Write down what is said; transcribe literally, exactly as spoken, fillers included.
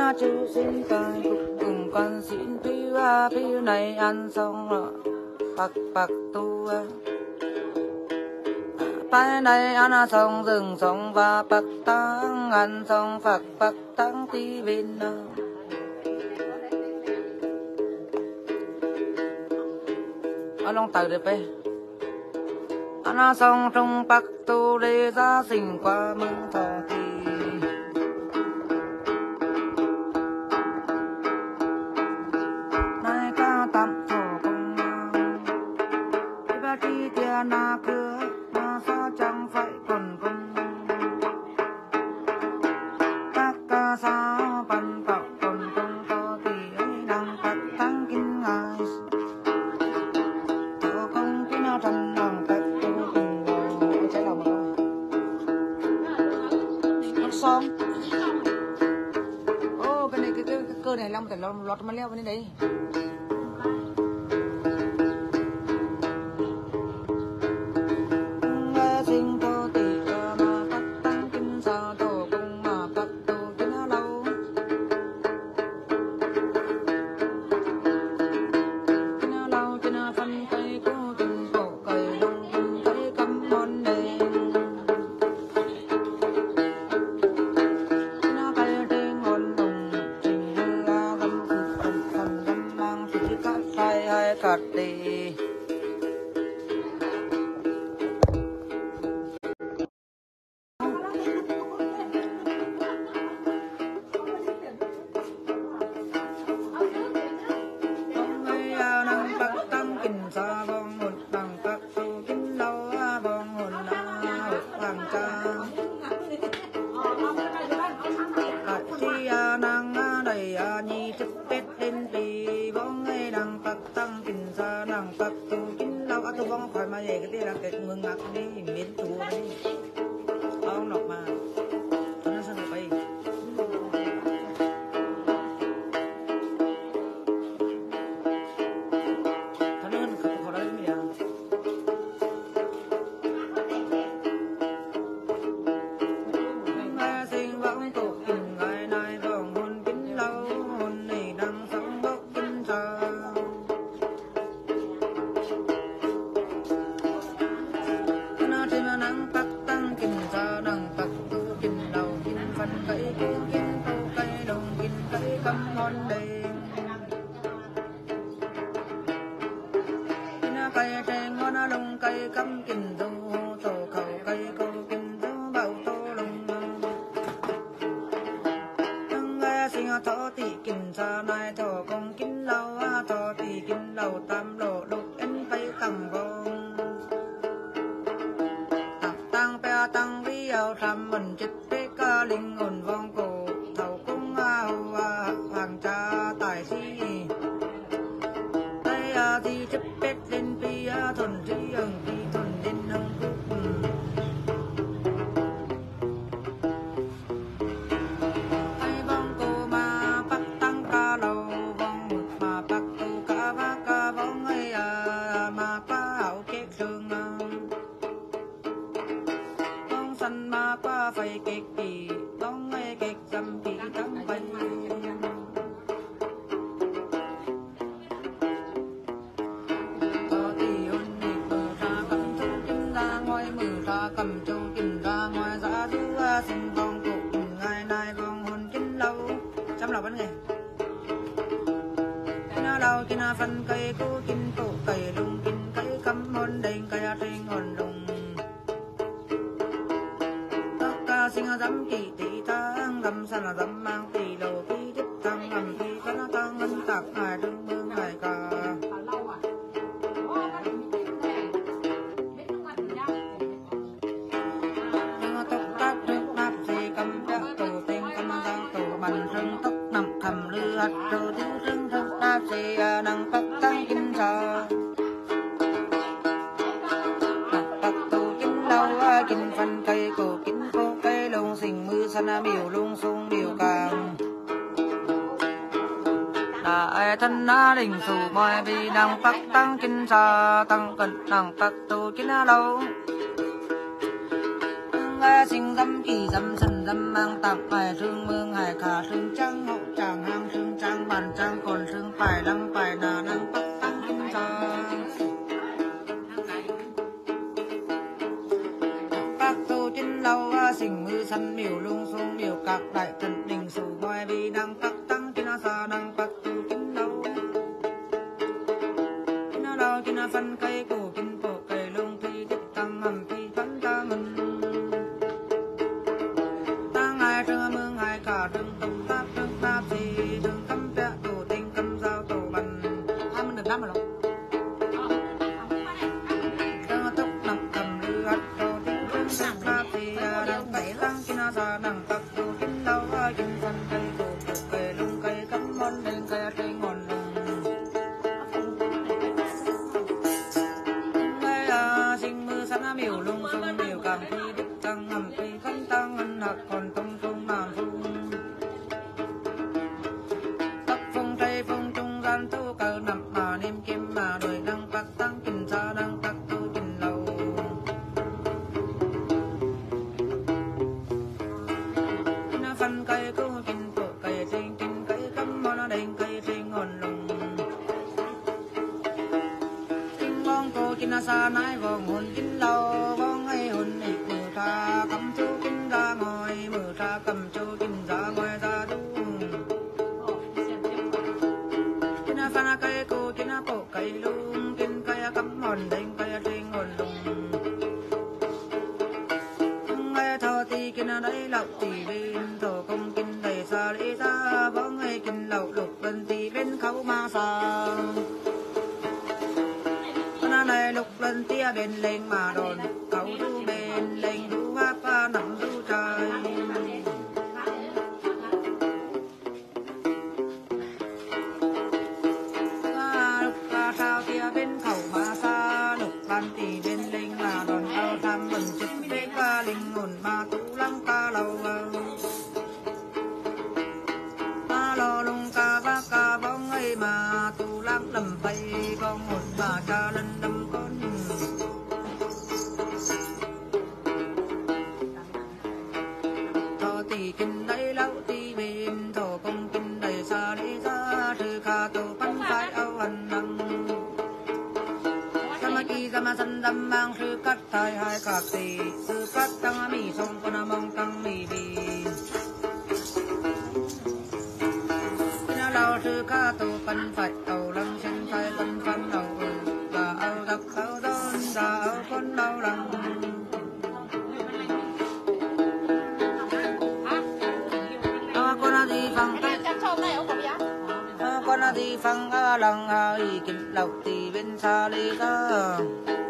na chú xin cài cục cùng con xin phiêu à phiêu này ăn xong rồi bạc bạc tu à phải này ăn xong rừng xong và bạc tăng ăn xong bạc bạc tăng tí bên nào ăn long tàu được pe ăn xong trong bạc tu để ra sinh qua mừng thọ thì nay ta tạm thọ công đi ba chi tiền na cửa na sa chẳng phải còn công các ca sa ban bảo còn công to thì ấy đang bạc tăng kinh ngài thọ công cái na trần đang bạc tu kinh ngài trái lòng rồi xong ô cái này cái cái, cái cơ này long phải lọt lọt mà leo bên đấy sinh to tỷ mà bắt tăng kinh sa tổ công mà bắt tu kinh lâu kinh lâu kinh phân cây cô kinh tổ cây đông kinh cây cắm món đèn kinh cây trên ngọn đồng trình đưa gấm thần thần gấm mang chỉ cắt sai hay cắt đi thân na đình sủ mọi vì nàng bắc tăng kinh sa tăng cận nàng bắc tu kinh lâu nghe sinh dâm kỳ dâm sân dâm mang tạp bài thương mương hải khả thương trang hậu tràng hang thương trang bàn trang còn thương phải lăng phải đà năng bắc tăng kinh sa các tu trên lâu sinh mư sân miểu lung xuống miểu các đại thần đình sủ ngoài vì đang bắc tăng trên sa đang bắc tu trên lâu trên lâu trên phân cây cổ trên bộ cây lung thi tiếp tăng hầm thi phấn ta mình ta ngài trương mương hải cả trương tông táp trương táp thì trương cấm vẽ tổ tinh cấm giao tổ bần hai mươi được năm rồi trương túc nằm cầm lư hạt tổ tinh trương táp táp thì đang bảy tăng trên sa đang bắc tu trên lâu trên phân cây cổ bộ cây lung cây cấm môn lên cây cây ngọn miểu lung sung miểu càng thi đức tăng ngầm thi khánh tăng ngân hạt còn tung tung màn sung tóc phong tây phong trung gian tu cờ nằm mà niêm kim mà đuổi đăng bắc tăng kinh sa đăng bắc tu kinh lâu nó phân cây cứu kinh phụ cây trên kinh cây cấm nó đen cây trên ngọn lùng con cô kinh sa nái vòng hồn kinh lâu vong ấy hồn ít mưa ta cầm chú kinh ra ngoài mưa ta cầm chú kinh ra ngoài ra du kinh phan cây cô kinh bộ cây lung kinh cây cắm hồn đen cây trên hồn lùng nghe thọ ti kinh đấy lộc ti bên thọ công kinh đầy xa lý ra vong ấy kinh lộc lục bên ti bên khấu ma sa này lục lần tia bên lên mà đồn cậu du bên lên du hát và nằm du trời lục ca sao tia bên khẩu mà xa lục ban tì bên lên mà đồn ao tham mừng trực bên và linh hồn mà tu lăng ca lâu ma lo lung ca ba ca bóng ấy mà tu lăng lầm bay con hồn mà cha lên đâm con thọ tỷ kinh đấy lâu ti bên thọ công kinh đầy xa lý ra trừ kha tổ bắn phải áo hành đăng sama ki sama sân đâm mang sư cắt thai hai khạc tỷ sư cắt tăng mì sông con mong tăng mì bì lao sư kha tổ bắn phải áo lăng sen phải bắn phân áo và áo đặc áo đón và áo con áo lăng con đi phăng con đi phăng lăng ý kinh lộc thì bên xa lý ra